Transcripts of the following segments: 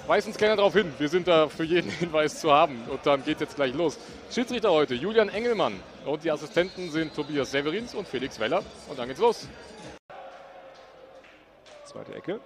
Weist uns gerne darauf hin. Wir sind da für jeden Hinweis zu haben. Und dann geht es jetzt gleich los. Schiedsrichter heute Julian Engelmann. Und die Assistenten sind Tobias Severins und Felix Weller. Und dann geht's los. Zweite Ecke.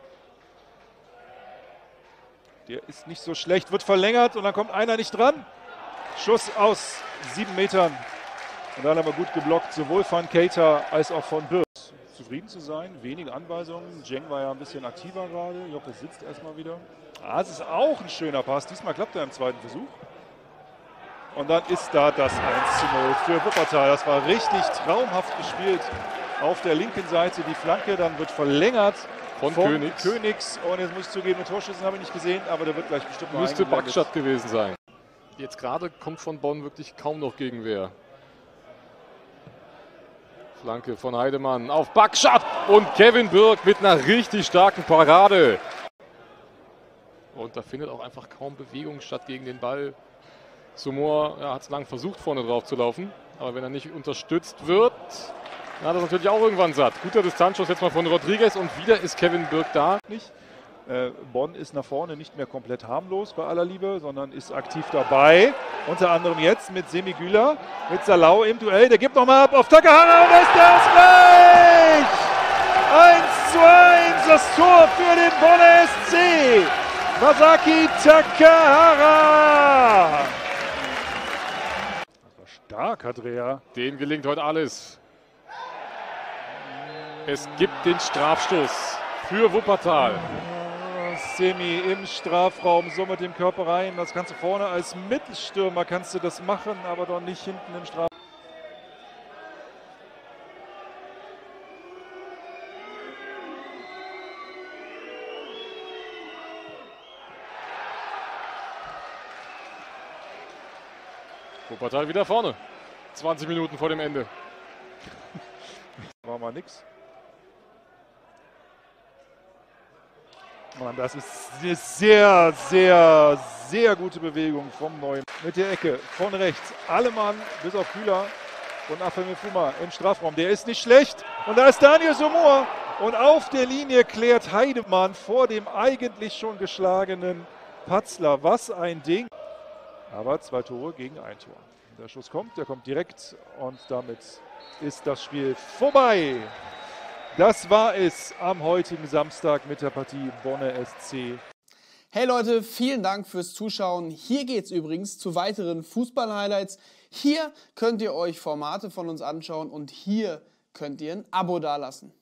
Der ist nicht so schlecht, wird verlängert und dann kommt einer nicht dran. Schuss aus 7 Metern. Und dann aber gut geblockt, sowohl von Keita als auch von Birk. Zufrieden zu sein, wenige Anweisungen. Jeng war ja ein bisschen aktiver gerade. Joppe sitzt erstmal wieder. Das ist auch ein schöner Pass. Diesmal klappt er im zweiten Versuch. Und dann ist da das 1:0 für Wuppertal. Das war richtig traumhaft gespielt. Auf der linken Seite die Flanke, dann wird verlängert Von Königs. Und jetzt muss ich zugeben, Torschüssen habe ich nicht gesehen, aber der wird gleich bestimmt noch Müsste eingeblendet. Backstadt gewesen sein. Jetzt gerade kommt von Bonn wirklich kaum noch Gegenwehr. Flanke von Heidemann auf Backstadt und Kevin Birk mit einer richtig starken Parade. Und da findet auch einfach kaum Bewegung statt gegen den Ball. Sumor hat es lang versucht, vorne drauf zu laufen. Aber wenn er nicht unterstützt wird, dann hat er natürlich auch irgendwann satt. Guter Distanzschuss jetzt mal von Rodriguez und wieder ist Kevin Birk da. Bonn ist nach vorne nicht mehr komplett harmlos bei aller Liebe, sondern ist aktiv dabei. Unter anderem jetzt mit Semi Güler, mit Salau im Duell. Der gibt nochmal ab auf Takahara und da ist der Ausgleich! 1:1, das Tor für den Bonner SC. Masaki Takahara. Das war stark, Andrea. Dem gelingt heute alles. Es gibt den Strafstoß für Wuppertal. Semi im Strafraum, so mit dem Körper rein. Das kannst du vorne als Mittelstürmer kannst du das machen, aber doch nicht hinten im Strafraum. Wuppertal wieder vorne. 20 Minuten vor dem Ende. War mal nix. Mann, das ist eine sehr, sehr, sehr gute Bewegung vom Neuen. Mit der Ecke von rechts. Alle Mann, bis auf Kühler und Afemefuma im Strafraum. Der ist nicht schlecht. Und da ist Daniel Sumor. Und auf der Linie klärt Heidemann vor dem eigentlich schon geschlagenen Patzler. Was ein Ding. Aber 2 Tore gegen 1 Tor. Der Schuss kommt, der kommt direkt. Und damit ist das Spiel vorbei. Das war es am heutigen Samstag mit der Partie Bonner SC. Hey Leute, vielen Dank fürs Zuschauen. Hier geht's übrigens zu weiteren Fußball-Highlights. Hier könnt ihr euch Formate von uns anschauen und hier könnt ihr ein Abo dalassen.